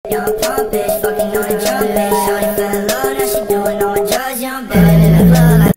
young pump bitch, fucking on a drum bitch. Shawty fell in love, now she doing all my drugs, young bitch.